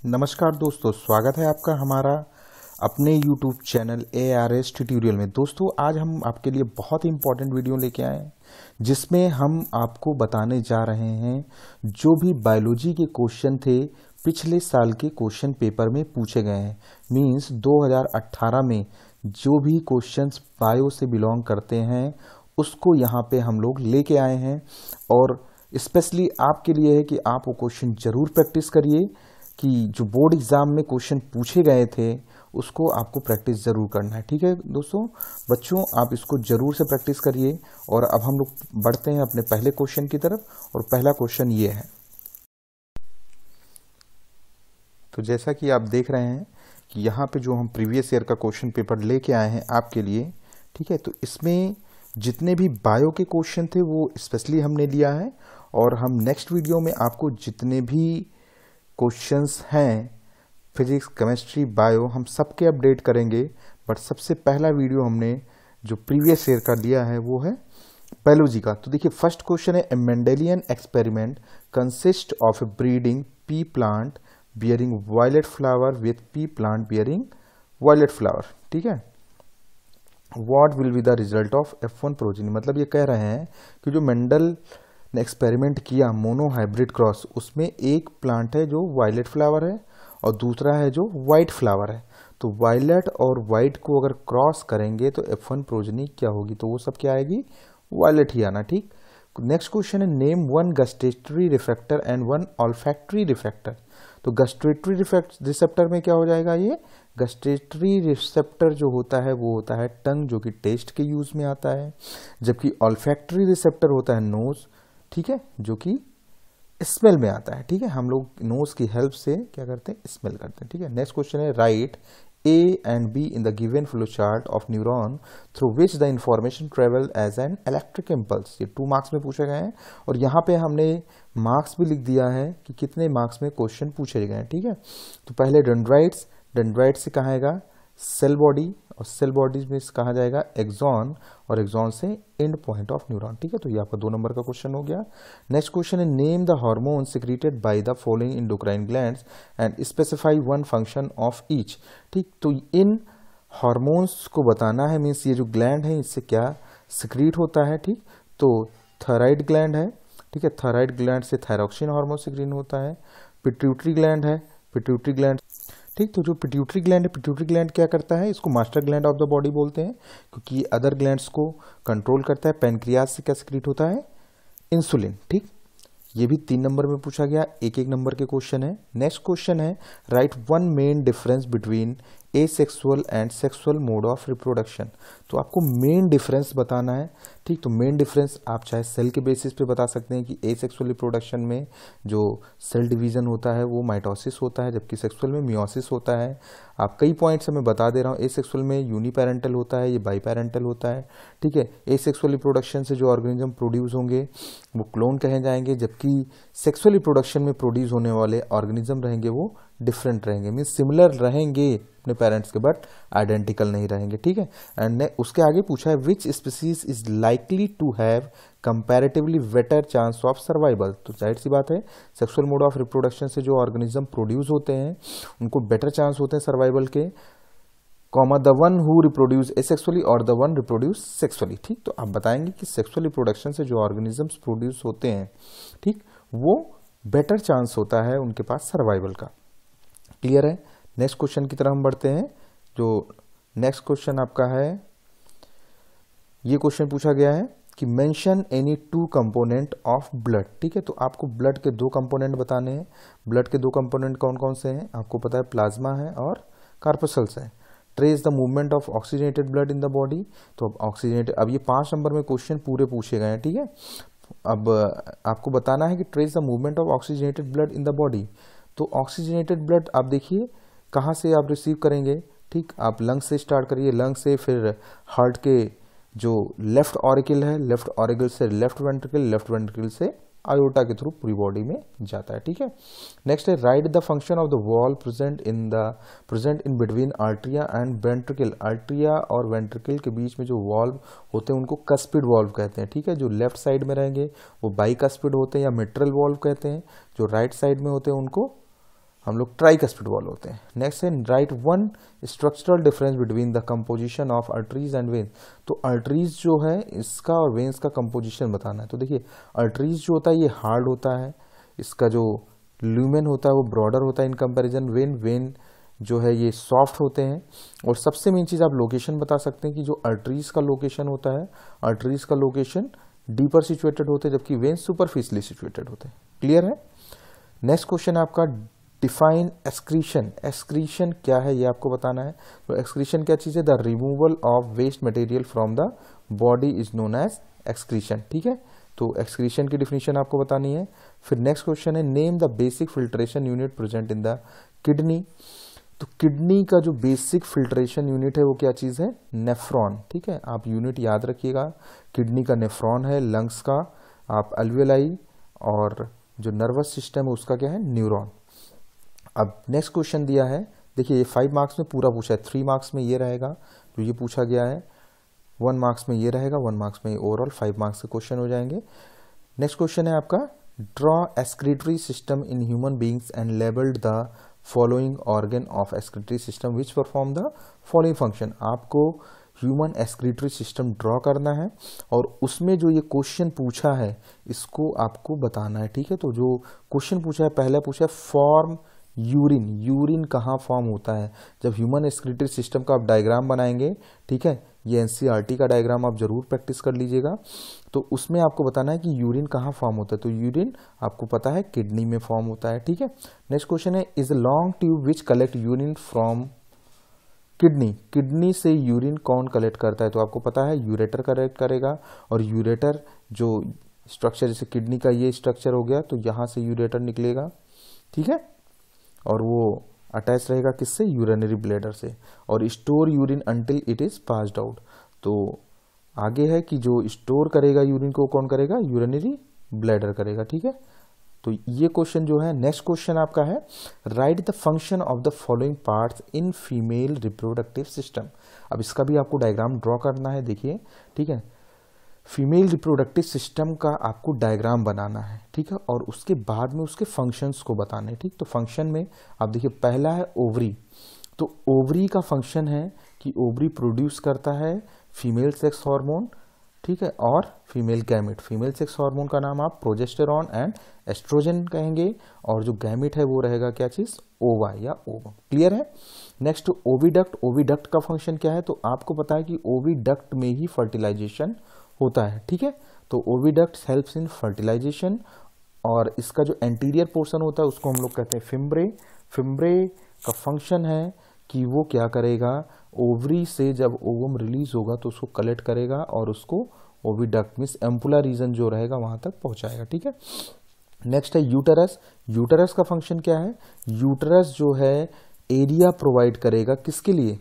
नमस्कार दोस्तों, स्वागत है आपका हमारा अपने YouTube चैनल ARS ट्यूटोरियल में। दोस्तों, आज हम आपके लिए बहुत ही इम्पोर्टेंट वीडियो लेके आए हैं जिसमें हम आपको बताने जा रहे हैं जो भी बायोलॉजी के क्वेश्चन थे पिछले साल के क्वेश्चन पेपर में पूछे गए हैं। मींस 2018 में जो भी क्वेश्चंस बायो से बिलोंग करते हैं उसको यहाँ पे हम लोग लेके आए हैं और स्पेशली आपके लिए है कि आप वो क्वेश्चन जरूर प्रैक्टिस करिए कि जो बोर्ड एग्जाम में क्वेश्चन पूछे गए थे उसको आपको प्रैक्टिस जरूर करना है। ठीक है दोस्तों, बच्चों आप इसको जरूर से प्रैक्टिस करिए। और अब हम लोग बढ़ते हैं अपने पहले क्वेश्चन की तरफ और पहला क्वेश्चन ये है। तो जैसा कि आप देख रहे हैं कि यहाँ पे जो हम प्रीवियस ईयर का क्वेश्चन पेपर लेके आए हैं आपके लिए, ठीक है, तो इसमें जितने भी बायो के क्वेश्चन थे वो स्पेशली हमने लिया है और हम नेक्स्ट वीडियो में आपको जितने भी क्वेश्चंस हैं फिजिक्स, केमिस्ट्री, बायो, हम सबके अपडेट करेंगे। बट सबसे पहला वीडियो हमने जो प्रीवियस ईयर का लिया है वो है बायोलॉजी का। तो देखिए फर्स्ट क्वेश्चन है, a Mendelian experiment consist of a breeding pea plant bearing violet flower with pea plant bearing violet flower. ठीक है, what will be the result of F1 progeny. मतलब ये कह रहे हैं कि जो मेंडल ने एक्सपेरिमेंट किया मोनो हाइब्रिड क्रॉस, उसमें एक प्लांट है जो वायलेट फ्लावर है और दूसरा है जो वाइट फ्लावर है। तो वायलेट और वाइट को अगर क्रॉस करेंगे तो F1 प्रोजेनी क्या होगी, तो वो सब क्या आएगी, वायलेट ही आना। ठीक, नेक्स्ट क्वेश्चन है, name one gustatory refractor and one olfactory refractor. तो गस्टेटरी रिसेप्टर में क्या हो जाएगा, ये गस्टेटरी रिसेप्टर जो होता है वो होता है टंग, जो कि टेस्ट के यूज में आता है, जबकि ऑल्फैक्टरी रिसेप्टर होता है नोज, ठीक है, जो कि स्मेल में आता है। ठीक है, हम लोग नोज की हेल्प से क्या करते हैं, स्मेल करते हैं। ठीक है, नेक्स्ट क्वेश्चन है, write A and B in the given flow chart of neuron through which the information travel as an electric impulse। ये 2 मार्क्स में पूछे गए हैं और यहाँ पे हमने मार्क्स भी लिख दिया है कि कितने मार्क्स में क्वेश्चन पूछे गए हैं। ठीक है, तो पहले डेंड्राइट्स, डेंड्राइट से कहा जाएगा सेल बॉडी और सेल बॉडी में कहा जाएगा एक्सॉन और एक्सॉन से एंड पॉइंट ऑफ न्यूरॉन। ठीक है, तो ये आपका 2 नंबर का क्वेश्चन हो गया। नेक्स्ट क्वेश्चन है, name the hormone secreted by the following endocrine glands and specify one function of each. ठीक, तो इन हार्मोन्स को बताना है, मीन्स ये जो ग्लैंड है इससे क्या सिक्रीट होता है। ठीक, तो थायराइड ग्लैंड है, ठीक है, थायराइड ग्लैंड से थायरोक्सिन हार्मोन सिक्रीट होता है। पिट्यूटरी ग्लैंड है, पिट्यूटरी ग्लैंड, ठीक, तो जो पिट्यूटरी ग्लैंड है, पिट्यूटरी ग्लैंड क्या करता है, इसको master gland of the body बोलते हैं क्योंकि ये अदर ग्लैंड्स को कंट्रोल करता है। पैनक्रियास से क्या सिक्रीट होता है, इंसुलिन। ठीक, ये भी 3 नंबर में पूछा गया, 1-1 नंबर के क्वेश्चन है। नेक्स्ट क्वेश्चन है, write one main difference between asexual and sexual mode of reproduction. तो आपको मेन डिफरेंस बताना है। ठीक, तो मेन डिफरेंस आप चाहे सेल के बेसिस पे बता सकते हैं कि एसेक्सुअल रिप्रोडक्शन में जो सेल डिवीजन होता है वो माइटोसिस होता है, जबकि सेक्सुअल में मियोसिस होता है। आप कई पॉइंट्स मैं बता दे रहा हूँ, एसेक्सुअल में यूनिपेरेंटल होता है, ये बाईपेरेंटल होता है। ठीक है, एसेक्सुअल रिप्रोडक्शन से जो ऑर्गेनिज्म प्रोड्यूस होंगे वो क्लोन कहे जाएंगे, जबकि सेक्सुअल रिप्रोडक्शन में प्रोड्यूस होने वाले ऑर्गेनिज्म रहेंगे वो डिफरेंट रहेंगे, मीन्स सिमिलर रहेंगे अपने पेरेंट्स के बट आइडेंटिकल नहीं रहेंगे। ठीक है, एंड उसके आगे पूछा है, which species is likely to have comparatively better chance of survival. तो जाहिर सी बात है, सेक्सुअल मोड ऑफ रिप्रोडक्शन से जो ऑर्गेनिज्म प्रोड्यूस होते हैं उनको बेटर चांस होते हैं सर्वाइवल के, comma the one who reproduce asexually और द वन रिप्रोड्यूस सेक्सुअली। ठीक, तो आप बताएंगे कि सेक्सुअल रिप्रोडक्शन से जो ऑर्गेनिजम्स प्रोड्यूस होते हैं, ठीक, वो बेटर चांस होता है उनके पास सर्वाइवल का। क्लियर है, नेक्स्ट क्वेश्चन की तरफ हम बढ़ते हैं। जो नेक्स्ट क्वेश्चन आपका है, ये क्वेश्चन पूछा गया है कि mention any 2 component of blood. ठीक है, तो आपको ब्लड के 2 कंपोनेंट बताने हैं। ब्लड के 2 कंपोनेंट कौन कौन से हैं, आपको पता है, प्लाज्मा है और कार्पसल्स है। Trace the movement of oxygenated blood in the body. तो अब ऑक्सीजनेटेड, अब ये 5 नंबर में क्वेश्चन पूरे पूछे गए हैं। ठीक है, अब आपको बताना है कि trace the movement of oxygenated blood in the body. तो ऑक्सीजनेटेड ब्लड आप देखिए कहाँ से आप रिसीव करेंगे। ठीक, आप लंग्स से स्टार्ट करिए, लंग से फिर हार्ट के जो लेफ्ट ऑरिकल है, लेफ्ट ऑरिकल से लेफ्ट वेंट्रिकल, लेफ्ट वेंट्रिकल से आयोटा के थ्रू पूरी बॉडी में जाता है। ठीक है, नेक्स्ट है, write the function of the wall present in between atria and ventricle. Atria और वेंट्रिकल के बीच में जो वॉल्व होते हैं उनको कस्पिड वॉल्व कहते हैं। ठीक है, जो लेफ्ट साइड में रहेंगे वो बाई कस्पिड होते हैं या मिट्रल वॉल्व कहते हैं, जो राइट साइड में होते हैं उनको हम लोग ट्राइकस्पिड वॉल होते हैं। नेक्स्ट है write one structural difference between the composition of arteries and veins. तो आर्टरीज जो है इसका और वेन्स का कंपोजिशन बताना है। तो देखिए आर्टरीज जो होता है ये हार्ड होता है, इसका जो ल्यूमेन होता है वो ब्रॉडर होता है इन कंपैरिजन वेन जो है ये सॉफ्ट होते हैं। और सबसे मेन चीज़ आप लोकेशन बता सकते हैं कि जो आर्टरीज का लोकेशन होता है, आर्टरीज का लोकेशन डीपर सिचुएटेड होते हैं जबकि वेन्स सुपरफिशियली सिचुएटेड होते हैं। क्लियर है। नेक्स्ट क्वेश्चन है आपका डिफाइन एक्सक्रीशन। एक्सक्रीशन क्या है ये आपको बताना है। तो एक्सक्रीशन क्या चीज़ है? The removal of waste material from the body is known as excretion. ठीक है, तो एक्सक्रीशन की डिफिनीशन आपको बतानी है। फिर नेक्स्ट क्वेश्चन है name the basic filtration unit present in the kidney. तो किडनी का जो बेसिक फिल्ट्रेशन यूनिट है वो क्या चीज़ है? नेफ्रॉन। ठीक है, आप यूनिट याद रखिएगा। किडनी का नेफ्रॉन है, लंग्स का आप अल्वियोलाई, और जो नर्वस सिस्टम है उसका क्या है? न्यूरॉन। अब नेक्स्ट क्वेश्चन दिया है, देखिए ये 5 मार्क्स में पूरा पूछा है। 3 मार्क्स में ये रहेगा जो ये पूछा गया है, 1 मार्क्स में ये रहेगा, 1 मार्क्स में ओवरऑल 5 मार्क्स के क्वेश्चन हो जाएंगे। नेक्स्ट क्वेश्चन है आपका draw excretory system in human beings and labelled the following organ of excretory system which perform the following function. आपको ह्यूमन एक्सक्रीटरी सिस्टम ड्रॉ करना है और उसमें जो ये क्वेश्चन पूछा है इसको आपको बताना है। ठीक है, तो जो क्वेश्चन पूछा है, पहला पूछा है फॉर्म यूरिन। यूरिन कहाँ फॉर्म होता है? जब ह्यूमन एक्सक्रीटरी सिस्टम का आप डायग्राम बनाएंगे, ठीक है, ये एनसीईआरटी का डायग्राम आप जरूर प्रैक्टिस कर लीजिएगा, तो उसमें आपको बताना है कि यूरिन कहाँ फॉर्म होता है। तो यूरिन आपको पता है किडनी में फॉर्म होता है। ठीक है, नेक्स्ट क्वेश्चन है is a long tube which collect urine from kidney. Kidney से यूरिन कौन कलेक्ट करता है? तो आपको पता है यूरेटर कलेक्ट करेगा, और यूरेटर जो स्ट्रक्चर, जैसे किडनी का ये स्ट्रक्चर हो गया तो यहाँ से यूरेटर निकलेगा। ठीक है, और वो अटैच रहेगा किससे? यूरिनरी ब्लैडर से, और store urine until it is passed out. तो आगे है कि जो स्टोर करेगा यूरिन को कौन करेगा? यूरिनरी ब्लैडर करेगा। ठीक है, तो ये क्वेश्चन जो है, नेक्स्ट क्वेश्चन आपका है write the function of the following parts in female reproductive system. अब इसका भी आपको डायग्राम ड्रॉ करना है। देखिए, ठीक है, फीमेल रिप्रोडक्टिव सिस्टम का आपको डायग्राम बनाना है। ठीक है, और उसके बाद में उसके फंक्शंस को बताना है। ठीक, तो फंक्शन में आप देखिए पहला है ओवरी। तो ओवरी का फंक्शन है कि ओवरी प्रोड्यूस करता है फीमेल सेक्स हार्मोन, ठीक है, और female gamete. Female sex hormone का नाम आप प्रोजेस्टेरॉन एंड एस्ट्रोजन कहेंगे, और जो गैमिट है वो रहेगा क्या चीज? ओवा या ओवम। क्लियर है। Next oviduct. ओविडक्ट का फंक्शन क्या है? तो आपको पता है कि ओविडक्ट में ही फर्टिलाइजेशन होता है। ठीक है, तो ओविडक्ट हेल्प्स इन फर्टिलाइजेशन, और इसका जो एंटीरियर पोर्शन होता है उसको हम लोग कहते हैं फिम्ब्रे। फिम्ब्रे का फंक्शन है कि वो क्या करेगा? ओवरी से जब ओवम रिलीज होगा तो उसको कलेक्ट करेगा और उसको ओविडक्ट मींस एम्पुला रीजन जो रहेगा वहां तक पहुंचाएगा। ठीक है, नेक्स्ट है यूटरस। यूटरस का फंक्शन क्या है? यूटरस जो है एरिया प्रोवाइड करेगा किसके लिए?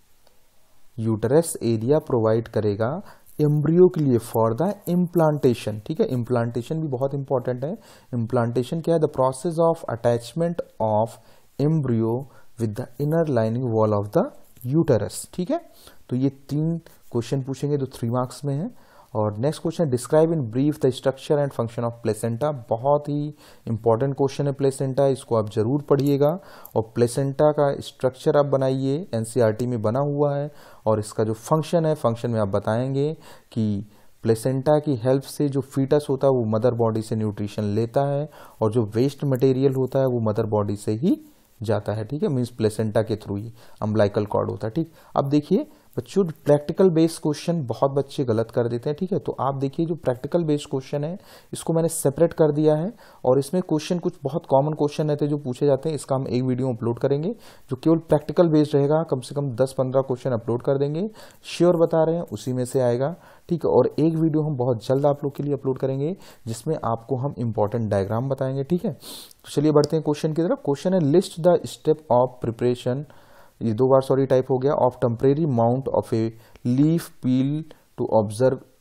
यूटरस एरिया प्रोवाइड करेगा एम्ब्रियो के लिए फॉर द इम्प्लांटेशन। ठीक है, इम्प्लांटेशन भी बहुत इंपॉर्टेंट है। इम्प्लांटेशन क्या है? The process of attachment of embryo with the inner lining wall of the uterus. ठीक है, तो ये 3 क्वेश्चन पूछेंगे जो 3 मार्क्स में है। और next question describe in brief the structure and function of placenta. बहुत ही इंपॉर्टेंट क्वेश्चन है प्लेसेंटा, इसको आप जरूर पढ़िएगा। और प्लेसेंटा का स्ट्रक्चर आप बनाइए, एनसीईआरटी में बना हुआ है, और इसका जो फंक्शन है, फंक्शन में आप बताएंगे कि प्लेसेंटा की हेल्प से जो फीटस होता है वो मदर बॉडी से न्यूट्रिशन लेता है, और जो वेस्ट मटेरियल होता है वो मदर बॉडी से ही जाता है। ठीक है, मीन्स प्लेसेंटा के थ्रू ही अम्बलाइकल कॉर्ड होता है। ठीक, अब देखिए बच्चों प्रैक्टिकल बेस्ड क्वेश्चन बहुत बच्चे गलत कर देते हैं। ठीक है, तो आप देखिए जो प्रैक्टिकल बेस्ड क्वेश्चन है इसको मैंने सेपरेट कर दिया है, और इसमें क्वेश्चन कुछ बहुत कॉमन क्वेश्चन रहते हैं जो पूछे जाते हैं। इसका हम एक वीडियो अपलोड करेंगे जो केवल प्रैक्टिकल बेस्ड रहेगा, कम से कम 10-15 क्वेश्चन अपलोड कर देंगे, श्योर बता रहे हैं, उसी में से आएगा। ठीक है, और एक वीडियो हम बहुत जल्द आप लोग के लिए अपलोड करेंगे जिसमें आपको हम इंपॉर्टेंट डायग्राम बताएंगे। ठीक है, तो चलिए बढ़ते हैं क्वेश्चन की तरफ। क्वेश्चन है list the step of preparation, ये 2 बार सॉरी टाइप हो गया, of temporary mount of a leaf peel to observe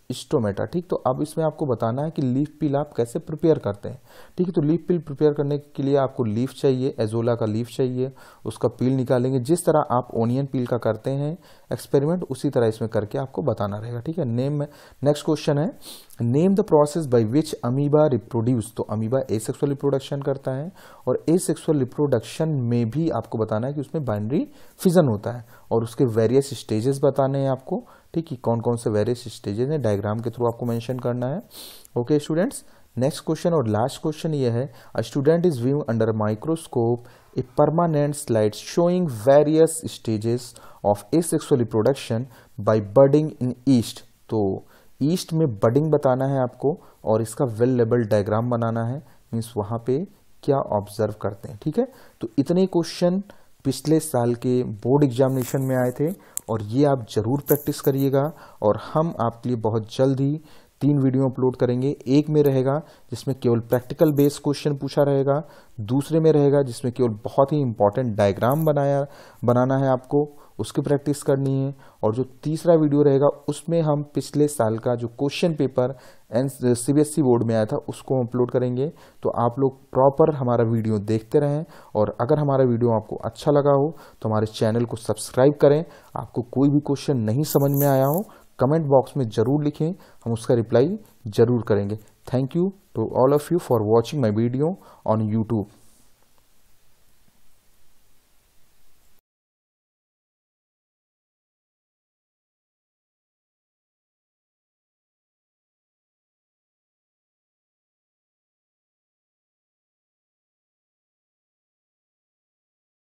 stomata. ठीक, तो अब इसमें आपको बताना है कि लीफ पील आप कैसे प्रिपेयर करते हैं। ठीक है, तो लीफ पील प्रिपेयर करने के लिए आपको लीफ चाहिए, एजोला का लीफ चाहिए, उसका पील निकालेंगे। जिस तरह आप ओनियन पील का करते हैं एक्सपेरिमेंट, उसी तरह इसमें करके आपको बताना रहेगा। ठीक है, नेक्स्ट क्वेश्चन है, name the process by which amoeba reproduce. तो अमीबा एसेक्सुअल रिप्रोडक्शन करता है, और एसेक्सुअल रिप्रोडक्शन में भी आपको बताना है कि उसमें बाइनरी फिजन होता है, और उसके वेरियस स्टेजेस बताने हैं आपको। ठीक है, कौन कौन से वेरियस स्टेजेस हैं, डायग्राम के थ्रू आपको मेंशन करना है। ओके स्टूडेंट्स, नेक्स्ट क्वेश्चन और लास्ट क्वेश्चन ये है, a student is viewing under microscope a permanent slide showing various stages of asexual reproduction by budding in yeast. तो ईस्ट में बडिंग बताना है आपको, और इसका वेल लेबल डायग्राम बनाना है, मीन्स वहां पे क्या ऑब्जर्व करते हैं। ठीक है, तो इतने क्वेश्चन पिछले साल के बोर्ड एग्जामिनेशन में आए थे, और ये आप जरूर प्रैक्टिस करिएगा। और हम आपके लिए बहुत जल्द ही 3 वीडियो अपलोड करेंगे। एक में रहेगा जिसमें केवल प्रैक्टिकल बेस्ड क्वेश्चन पूछा रहेगा, दूसरे में रहेगा जिसमें केवल बहुत ही इंपॉर्टेंट डायग्राम बनाना है आपको, उसकी प्रैक्टिस करनी है। और जो तीसरा वीडियो रहेगा उसमें हम पिछले साल का जो क्वेश्चन पेपर CBSE बोर्ड में आया था उसको अपलोड करेंगे। तो आप लोग प्रॉपर हमारा वीडियो देखते रहें, और अगर हमारा वीडियो आपको अच्छा लगा हो तो हमारे चैनल को सब्सक्राइब करें। आपको कोई भी क्वेश्चन नहीं समझ में आया हो, कमेंट बॉक्स में जरूर लिखें, हम उसका रिप्लाई जरूर करेंगे। Thank you to all of you for watching my video on YouTube.